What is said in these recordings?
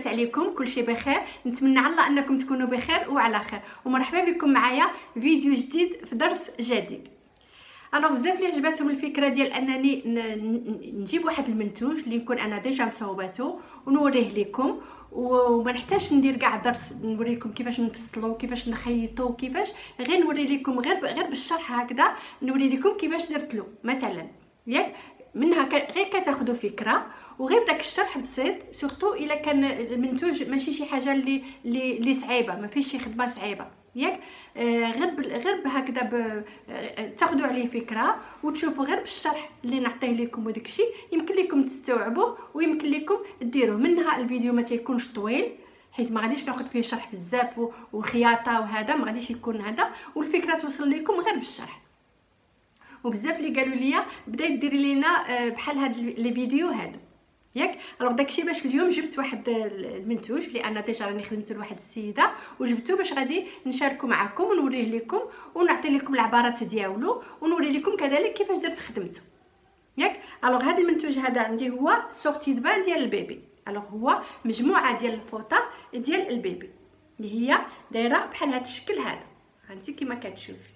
عليكم؟ كلشي بخير. نتمنى على الله انكم تكونوا بخير وعلى خير، ومرحبا بكم معايا فيديو جديد في درس جديد. انا بزاف اللي عجبتهم الفكره ديال انني نجيب واحد المنتوج اللي نكون انا ديجا مصوباته ونوريه لكم، وما نحتاجش ندير كاع درس نوري لكم كيفاش نفصلو كيفاش نخيطو كيفاش، غير نوري لكم غير بالشرح هكذا نوري لكم كيفاش درتلو مثلا ياك منها غير كتاخذوا فكره، وغير داك الشرح بسيط سورتو الا كان المنتوج ماشي شي حاجه اللي صعيبه، ما فيش شي خدمه صعيبه ياك. غير بهكذا تاخذوا عليه فكره وتشوفوا غير بالشرح اللي نعطيه لكم، وداكشي يمكن لكم تستوعبوه ويمكن لكم ديروه. منها الفيديو ما تيكونش طويل حيت ما غاديش ناخذ فيه شرح بزاف وخياطه، وهذا ما غاديش يكون هذا، والفكره توصل لكم غير بالشرح. وبزاف اللي قالوا لي بدات ديري لينا بحال هاد لي فيديو هادو ياك. الوغ داكشي باش اليوم جبت واحد المنتوج اللي انا ديجا راني خدمته لواحد السيده وجبته باش غادي نشاركو معكم ونوريه لكم ونعطي لكم العبارات ديالو ونوري لكم كذلك كيفاش درت خدمته ياك. الوغ هذا المنتوج هذا عندي هو سورتي دو بان ديال البيبي. الوغ هو مجموعه ديال الفوطه ديال البيبي اللي هي دايره بحال هذا الشكل هذا، هانتي كما كتشوفي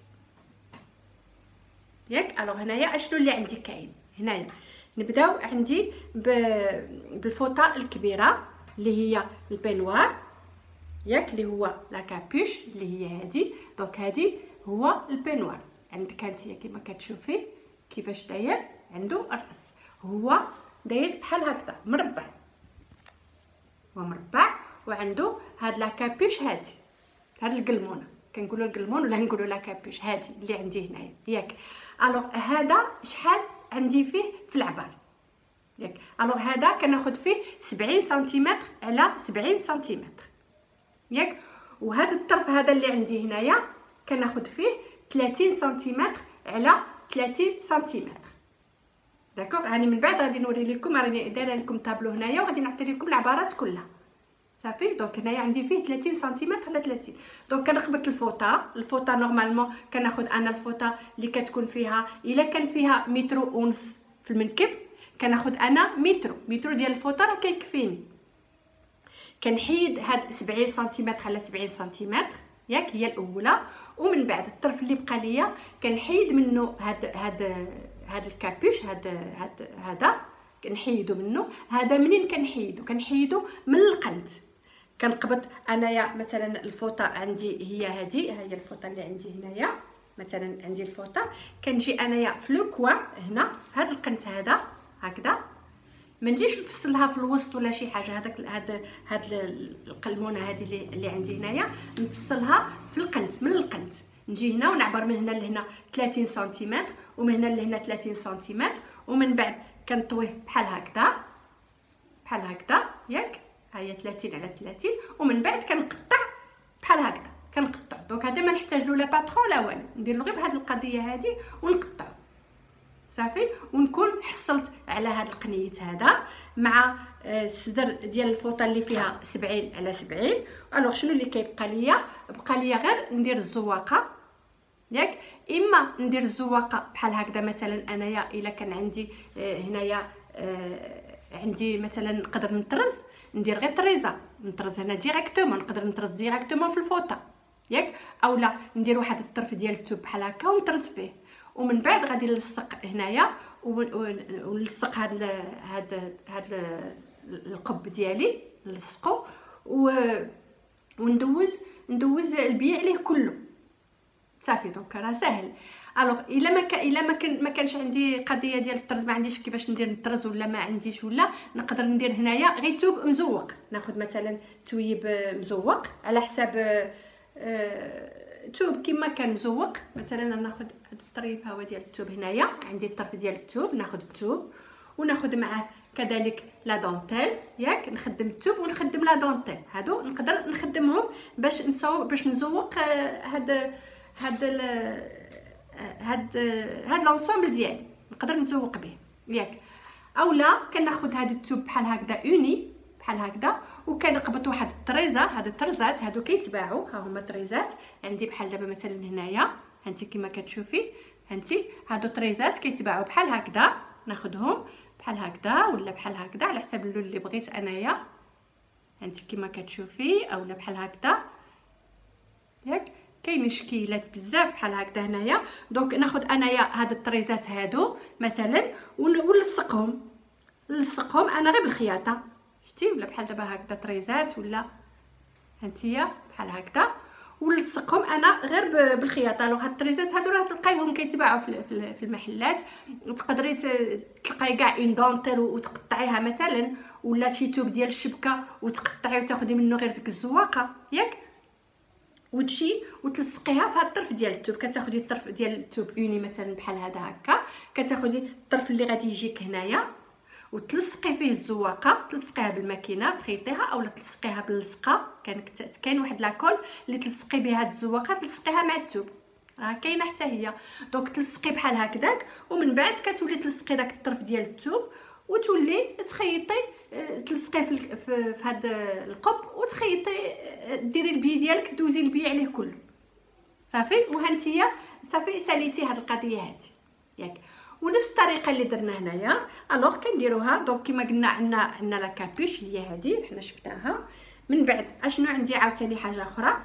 ياك. الوغ هنايا اشنو اللي عندي كاين هنايا؟ نبداو عندي بالفوطه الكبيره اللي هي البينوار ياك، اللي هو لا كابوش اللي هي هذه. دونك هذه هو البينوار. عندك هانتي كما كتشوفي كيفاش داير، عنده الراس هو داير بحال هكذا مربع، هو مربع وعنده هاد لا كابوش هذه، هاد القلمونه كنقولوا القلمون ولا نقولوا لا كابوش هذه اللي عندي هنايا ياك. الوغ هذا شحال عندي فيه في العبار ياك. الوغ هذا كناخذ فيه 70 سنتيمتر على 70 سنتيمتر ياك. وهذا الطرف هذا اللي عندي هنايا كناخذ فيه 30 سنتيمتر على 30 سنتيمتر داكوغ. راني من بعد غادي نوري لكم، راني دايره لكم طابلو هنايا وغادي نعطي لكم العبارات كلها صافي. دونك هنايا عندي فيه 30 سنتيمتر على 30. دونك كنخبط الفوطه نورمالمون كناخذ انا الفوطه اللي كتكون فيها، الا كان فيها متر ونص في المنكب كناخذ انا متر ديال الفوطه راه كيكفيني. كنحيد هاد 70 سنتيمتر على 70 سنتيمتر ياك، هي الاولى. ومن بعد الطرف اللي بقى ليا كنحيد منه هاد الكابوش هذا كنحيدو منه. هذا منين كنحيدو من القنت. كنقبط انايا مثلا الفوطه عندي هي هذه، هي الفوطه اللي عندي هنايا مثلا، عندي الفوطه كنجي انايا في لو كوان هنا، هذا القنت هذا هكذا، ما نجيش نفصلها في الوسط ولا شي حاجه. هاد القلمونه هذه اللي عندي هنايا نفصلها في القنت، من القنت نجي هنا ونعبر من هنا لهنا 30 سنتيمتر ومن هنا لهنا 30 سنتيمتر، ومن بعد كنطويه بحال هكذا ياك. ها هي 30 على 30، ومن بعد كنقطع بحال هكذا كنقطع. دونك هذا ما نحتاج له لا باترون لا والو، ندير له غير بهذه القضيه هذه ونقطع صافي، ونكون حصلت على هذا القنيت هذا مع الصدر ديال الفوطه اللي فيها 70 على 70. الوغ شنو اللي كيبقى ليا؟ بقى ليا غير ندير الزواقه ياك. اما ندير الزواقه بحال هكذا مثلا انايا الا كان عندي هنايا عندي مثلا نقدر ندير غير طريزه، نطرز هنا ديريكتومون، نقدر نطرز ديريكتومون في الفوطه ياك. اولا ندير واحد الطرف ديال الثوب بحال هكا ونطرز فيه، ومن بعد غادي نلصق هنايا ونلصق هاد القب ديالي نلصقو وندوز البي عليه كله صافي. دونك راه ساهل. الوغ الا ما كانش عندي قضيه ديال الطرز، ما عنديش كيفاش ندير نطرز ولا ما عنديش، ولا نقدر ندير هنايا غير توب مزوق. ناخذ مثلا تويب مزوق على حساب توب كما كان مزوق. مثلا ناخذ هذا الطريف هو ديال التوب هنايا، عندي الطرف ديال التوب ناخذ التوب وناخذ معاه كذلك لا دونتيل ياك. نخدم التوب ونخدم لا دونتيل، هادو نقدر نخدمهم باش نزوق هاد لونسومبل ديالي، نقدر نزوق به ياك. اولا كناخذ هاد التوب بحال هكذا اوني بحال هكذا، وكنقبط واحد الطريزه. هاد الطرزات هادو كيتباعوا، ها هما طريزات عندي بحال دابا مثلا هنايا هانتي كما كتشوفي، هانتي هادو طريزات كيتباعوا بحال هكذا، ناخذهم بحال هكذا ولا بحال هكذا على حسب اللون اللي بغيت انايا. انت كما كتشوفي اولا بحال هكذا ياك. كاين شكيلات بزاف بحال هكذا هنايا. دونك ناخذ انايا هاد الطريزات هادو مثلا ونلصقهم انا غير بالخياطه، شتي، ولا بحال دابا هكذا طريزات ولا هانتيا بحال هكذا، ونلصقهم انا غير بالخياطه. لو هاد الطريزات هادو راه تلقايهم كيتباعوا في المحلات، تقدري تلقاي كاع اون دونتيل وتقطعيها مثلا، ولا شي توب ديال الشبكه وتقطعي وتاخدي منه غير ديك الزواقه ياك، وتجي وتلصقيها في هاد الطرف ديال التوب. كتاخدي الطرف ديال التوب اوني مثلا بحال هذا هكا، كتاخدي الطرف اللي غادي يجيك هنايا وتلصقي فيه الزواقه، تلصقيها بالماكينه تخيطيها اولا تلصقيها باللصقه. كاين واحد لاكول اللي تلصقي بها هاد الزواقه، تلصقيها مع التوب، راه كاينه حتى هي. دونك تلصقي بحال هكذاك، ومن بعد كتولي تلصقي داك الطرف ديال التوب وتولي تخيطي، تلصقيه في هاد القب وتخيطي، ديري البي ديالك، دوزي البي عليه كله صافي. وهانتيا صافي ساليتي هاد القضيه هادي ياك. ونفس الطريقه اللي درنا هنايا الوغ كنديروها. دونك كما قلنا عندنا لا كابوش هي هذه حنا شفناها. من بعد اشنو عندي عاوتاني حاجه اخرى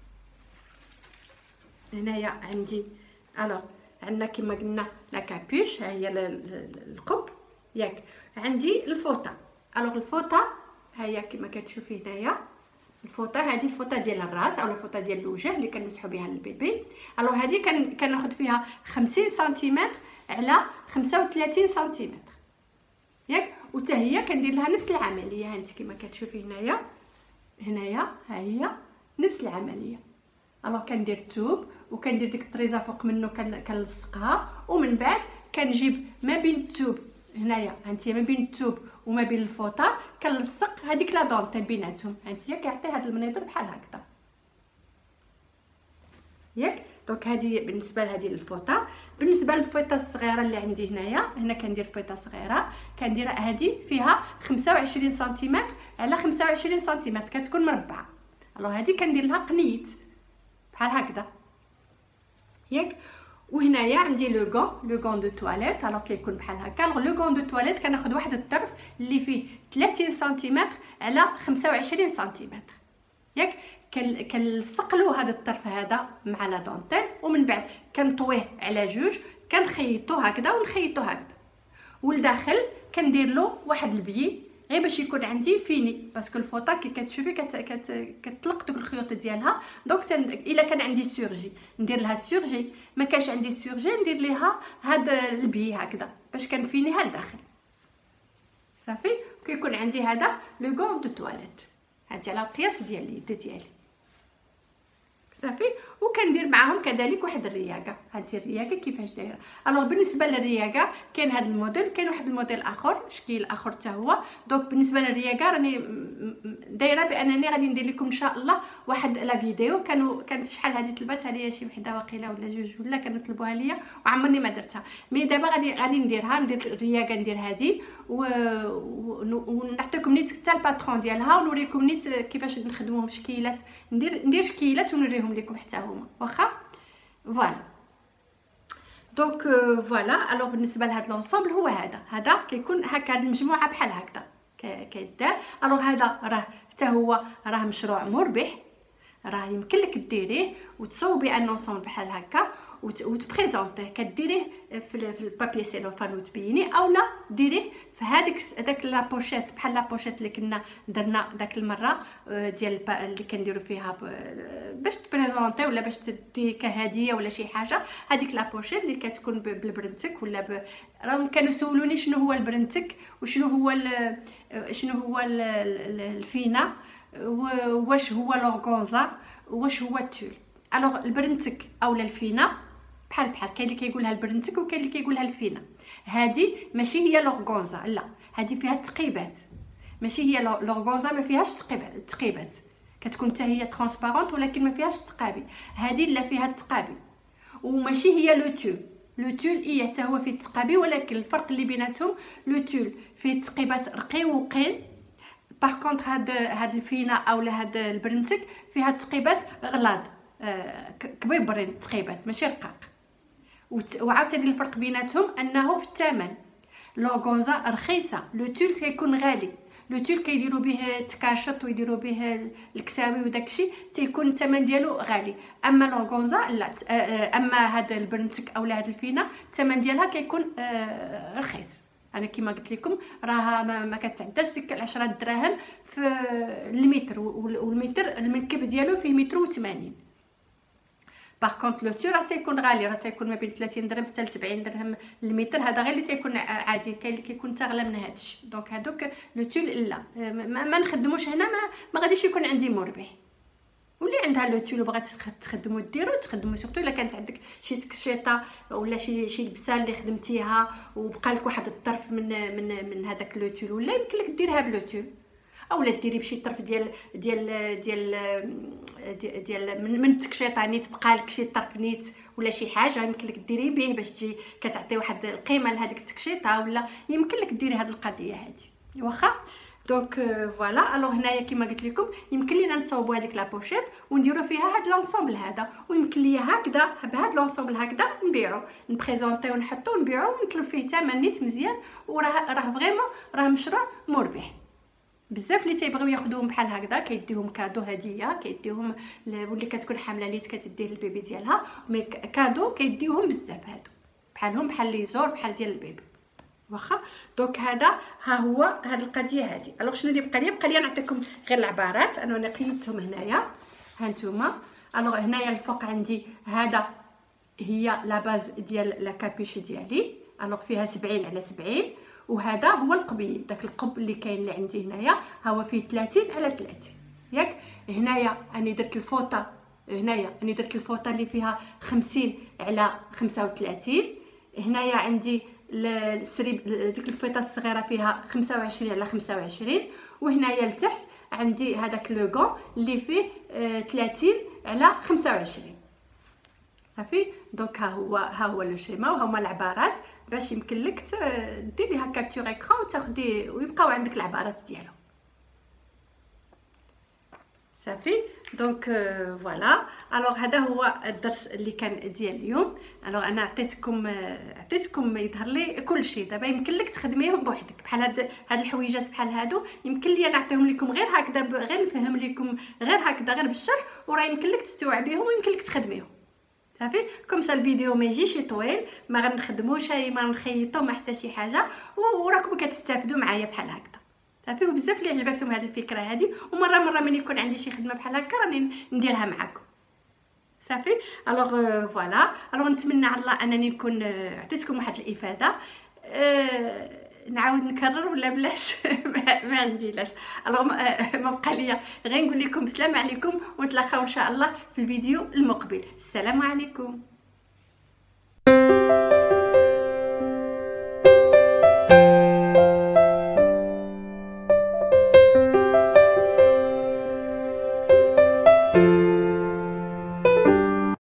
هنايا عندي، الوغ عندنا كما قلنا لا كابوش، ها هي القب ياك. عندي الفوطه، الوغ الفوطه ها هي كما كتشوفي هنايا. الفوطه هذه الفوطه ديال الراس او الفوطه ديال الوجه اللي كنمسحوا بها للبيبي. الوغ هذه كناخذ فيها 50 سنتيمتر على 35 سنتيمتر ياك. وتا هي كندير لها نفس العمليه، ها انت كما كتشوفي هنايا ها هي نفس العمليه. الوغ كندير التوب وكندير ديك الطريزه فوق منه كنلصقها، ومن بعد كنجيب ما بين التوب هنايا هانتيا ما بين التوب وما بين الفوطه كنلصق هذيك لا دونتيل بيناتهم. هانتيا كيعطي هذا المنظر بحال هكذا ياك. دونك هذه بالنسبه لهذه الفوطه. بالنسبه للفوطه الصغيره اللي عندي هنا كندير فوطه صغيره، كندير هذه فيها 25 سنتيمتر على 25 سنتيمتر، كتكون مربعه. الوغ هذه كندير لها قنيت بحال هكذا ياك. وهنايا عندي لو غون دو تواليت، الوغ كيكون بحال هكا. لو غون دو تواليت كناخذ واحد الطرف اللي فيه 30 سنتيمتر على 25 سنتيمتر ياك. كنلصق له هذا الطرف هذا مع لا دونتيل، ومن بعد كنطويه على جوج، كنخيطو هكذا ونخيطو هكذا، والداخل كندير له واحد البي غير باش يكون عندي فيني، باسكو الفوطه كي كتشوفي كتطلق دوك الخيوط ديالها. دونك الا كان عندي سورجي ندير لها سورجي، ما كانش عندي سورجي ندير ليها هاد البي هكذا باش كنفينيها لداخل صافي. كيكون عندي هذا لو غون دو تواليت، هادي على القياس ديال اليد ديالي صافي. وكندير معاهم كذلك واحد الرياقه، هانتي الرياقه كيفاش دايره. الوغ بالنسبه للرياقه كاين هذا الموديل، كاين واحد الموديل اخر شكل اخر حتى هو. دونك بالنسبه للرياقه راني دايره بانني غادي ندير لكم ان شاء الله واحد لا فيديو. كانت شحال هذه طلبتها ليا شي وحده واقيله ولا جوج ولا كانوا طلبوها ليا وعمرني ما درتها، مي دابا غادي نديرها، ندير الرياقه ندير هذه ونعطيكم نيت حتى الباترون ديالها ونوريكم نيت كيفاش نخدموهم شكيلات، ندير شكيلات ونوريهم لكم حتى هما واخا. فوالا دونك فوالا. الوغ بالنسبه لهذا لونسومبل هو هذا كيكون هكا، هذه المجموعه بحال هكذا كيدار. الوغ هذا راه حتى هو راه مشروع مربح، راه يمكن لك ديريه وتصوبي ان انسومبل بحال هكا وتبريزونطيه، كديريه في البابي سيلوفان وتبينيه، اولا ديريه في هذاك لا بوشيت بحال لا بوشيت اللي كنا درنا داك المره ديال اللي كنديروا فيها باش تبريزونطي ولا باش تدي كهديه ولا شي حاجه. هذيك لا بوشيت اللي كتكون بالبرنتك ولا راهم كانوا سولوني شنو هو البرنتك وشنو هو الفينا واش هو لورغونزا واش هو التول. الوغ البرنتك اولا الفينا بحال كاين اللي كيقولها البرنتك وكاين اللي كيقولها الفينا. هذه ماشي هي لورغونزا، لا هذه فيها تقيبات، ماشي هي لورغونزا ما فيهاش تقيبات، كتكون حتى هي ترانسبارونت ولكن ما فيهاش تقابي. هذه لا فيها التقابي، وماشي هي لو تول اي حتى هو فيه التقابي، ولكن الفرق اللي بيناتهم لو تول فيه تقيبات رقيقين، باغ كونطخ هاد الفينا اولا هاد البرنتك فيها تقيبات غلاض كبيبرين، تقيبات ماشي رقاق. وعاوتاني الفرق بيناتهم انه في الثمن، لورغونزا رخيصه، لو تول كيكون غالي. لو تول كيديروا به التكاشط ويديروا به الكساوي وداكشي تيكون الثمن ديالو غالي. اما لورغونزا لا، اما هذا البرنتك اولا هذا الفينه الثمن ديالها كيكون رخيص. انا كما قلت لكم راها ما كتعداش ديك 10 دراهم في المتر، والمتر المنكب ديالو فيه متر و80. باغ كونط لو تول راه تيكون غالي، راه تيكون ما بين 30 درهم حتى ل 70 درهم المتر. هذا غير اللي تيكون عادي، كاين اللي كيكون حتى اغلى من هادشي. دونك هادوك لو تول لا ما نخدموش هنا، ما غاديش يكون عندي مربح. واللي عندها لو تول وبغات تخدمو ديرو تخدمو، سورتو الا كانت عندك شي تكشيطه ولا شي لبسه اللي خدمتيها وبقى لك واحد الطرف من هذاك لو تول، ولا يمكن لك ديرها بلو تول، اولا ديري بشي طرف ديال من التكشيطه نيت بقى لك شي طرف نيت ولا شي حاجه يمكن لك ديري به باش تجي كتعطي واحد القيمه لهذيك التكشيطه، ولا يمكن لك ديري هذه القضيه هذه واخا. دونك فوالا. الوغ هنايا كما قلت لكم يمكن لينا نصاوبوا هذيك لابوشيط ونديروا فيها هاد لونسومبل هذا، ويمكن ليا هكذا بهاد لونسومبل هكذا نبيعو نبريزونطيو ونحطو ونبيعو ونطلب فيه ثمن نيت مزيان، وراه فريمون راه مشروع مربح. بزاف اللي تيبغيو ياخذوهم بحال هكذا كيديهم كادو هديه، كيديهم واللي كتكون حامله نيت كتديه للبيبي ديالها، مي كادو كيديوهم بزاف هادو بحالهم بحال لي زور بحال ديال البيبي واخا. دونك هذا ها هو هاد القضيه هادي. الوغ شنو اللي بقى لي نعطيكم غير العبارات. انا قيدتهم هنايا ها نتوما. الوغ هنايا الفوق عندي هذا هي لا باز ديال لا كابيش ديالي. الوغ فيها 70 على 70، وهذا هو القبيب، داك القب اللي كاين اللي عندي هنايا هو فيه 30 على 30 ياك. هنايا راني درت الفوطه، هنايا راني درت الفوطه اللي فيها 50 على 35. هنايا عندي السريب ديك الفوطه الصغيره فيها 25 على 25، وهنايا لتحت عندي هذاك لو غون اللي فيه 30 على 25 صافي. دونك ها هو لو شيما وهما العبارات باش يمكن لك دير ليها كابتور اكران وتاخدي ويبقاو عندك العبارات ديالهم صافي. دونك فوالا. الوغ هذا هو الدرس اللي كان ديال اليوم. الوغ انا عطيتكم يظهر لي كل شيء. دابا يمكن لك تخدميهم بوحدك بحال هاد الحويجات بحال هادو، يمكن لي نعطيهم لكم غير هكذا، غير نفهم لكم غير هكذا غير بالشرح، وراه يمكن لك تستوعبيهم ويمكن لك تخدميهم صافي. كوم سا الفيديو ما يجيش طويل، ما غنخدموش ما نخيطو ما حتى شي حاجه، وراكم كتستافدوا معايا بحال هكذا صافي. وبزاف اللي عجباتهم هذه الفكره هذه، ومره من يكون عندي شي خدمه بحال هكا راني نديرها معكم صافي. الوغ فوالا. الوغ نتمنى على الله انني نكون عطيتكم واحد الافاده. نعاود نكرر ولا بلاش؟ ما عندي لاش. الوغ ما بقى ليا غير نقول لكم السلام عليكم، ونتلاقاو ان شاء الله في الفيديو المقبل. السلام عليكم.